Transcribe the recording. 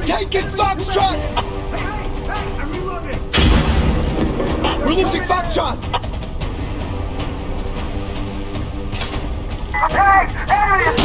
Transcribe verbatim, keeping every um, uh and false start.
taking Foxtrot! Hey, hey, hey, I'm reloading! We're losing Foxtrot! Hey, enemy!